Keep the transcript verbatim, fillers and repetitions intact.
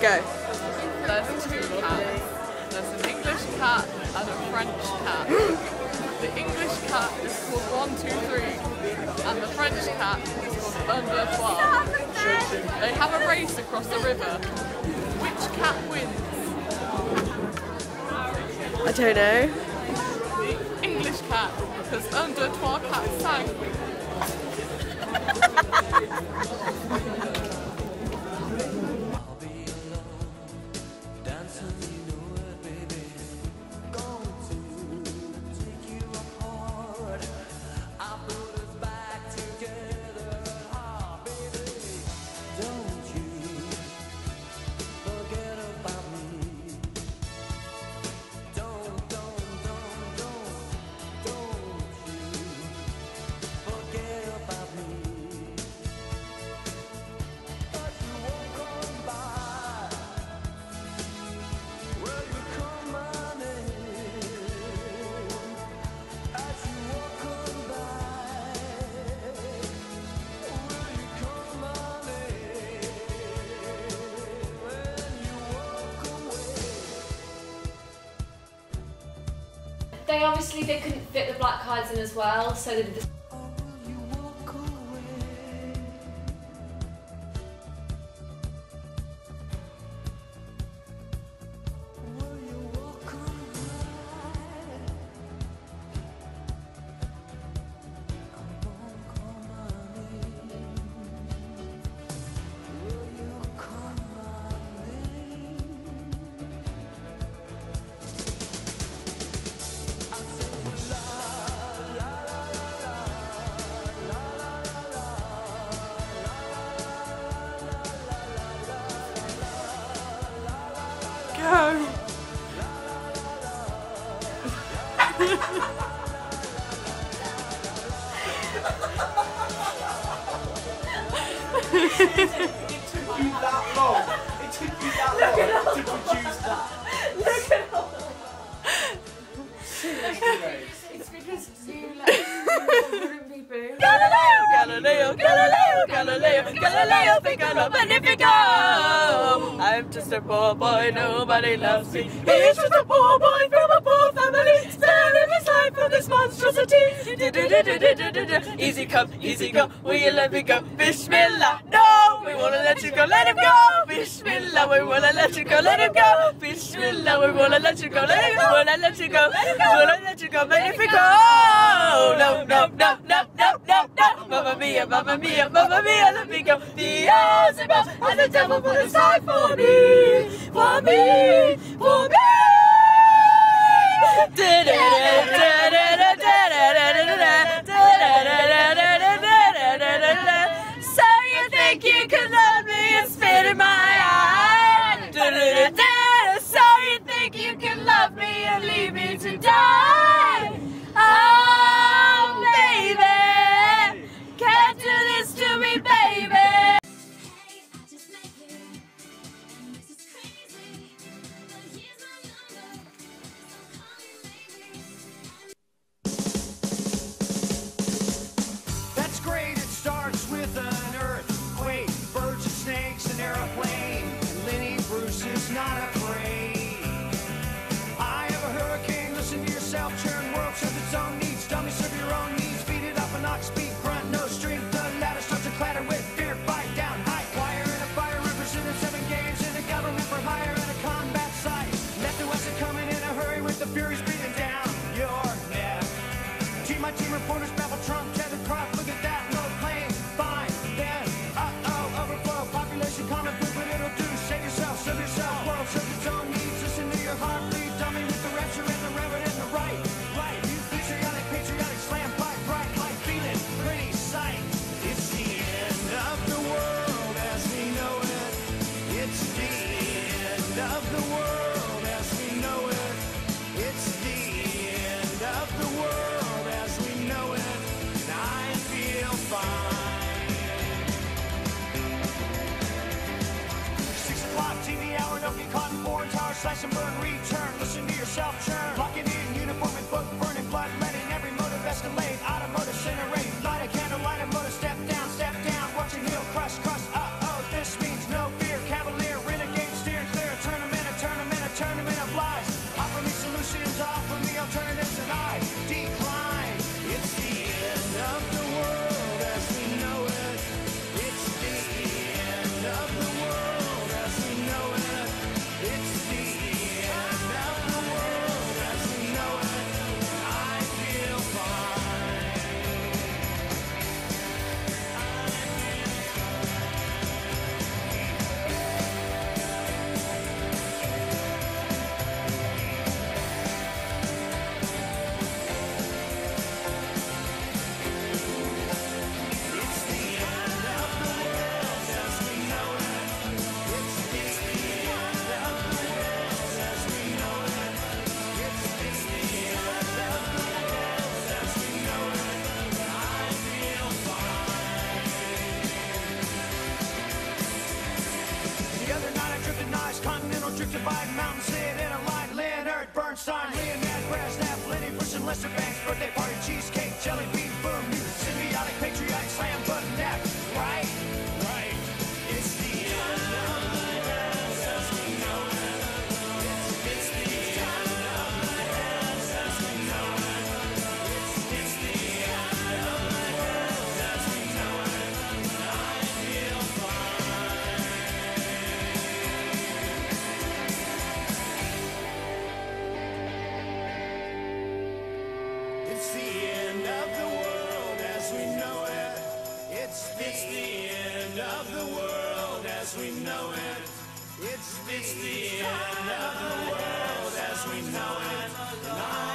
Go. There's two cats. There's an English cat and a French cat. The English cat is called one two three and the French cat is called un deux trois. They have a race across the river. Which cat wins? I don't know. The English cat, because un deux trois cat sank. They obviously they couldn't fit the black cards in as well, so they did this. Go. It took you that long. It took you that long to produce that. Look at all. It's because you let me be. Galileo, Galileo, Galileo, Galileo, Galileo, Figaro, Magnifico. I'm just a poor boy, nobody loves me. He's just a poor boy from a poor family, sparing his life from this monstrosity. Easy come, easy go, will you let me go? Bismillah, no, we wanna let you go, let him go. Bismillah, we wanna let you go, let him go. Bismillah, we wanna let you go, let him go, wanna let you go, wanna let you go, Magnifico. No, no, no, no, no, no, no. Mamma mia, mamma mia, mamma mia, let me go. Beelzebub and the devil put aside for me, for me, for me. So you think you can love me and spit in my eye? So you think you can love me and leave me to die? Oh, baby, can't do this to me, baby. That's great, it starts with an earthquake, birds and snakes, an airplane. Lenny Bruce is not afraid. I have a hurricane, listen to yourself, churn world serves its own needs. Dummy, serve your own needs, beat it up an ox, speak, grunt, no strength. The ladder starts to clatter with fear, fight down, high wire in a fire, representing seven games in a government for hire and a combat site. Left to us are coming in a hurry with the furies breathing down your neck. Team my team reporters babble Trump, Kevin Croft, look at that, no plane, fine, then, uh-oh, overflow, population comment, boop what it'll do, save yourself, serve yourself, world serves its own needs, listen to your heartbeat, dummy with the rapture and the reverend and the right, right, you patriotic, patriotic, slam, fight, bright, light, feeling, pretty sight. It's the end of the world as we know it, it's the end of the world as we know it, it's the end of the world as we know it. Lester Bangs, birthday party, cheesecake, jelly bean, boom, you symbiotic, patriotic, slam, button, nap, right? Right. It's the end of the world as we know it. It's the end of the world as we know it. It's the end of the world as we know it. I feel fine. It's the end of the world as we know it. It's the, it's the end of the world as we know it. It's the, it's the end of the world as we know it. And I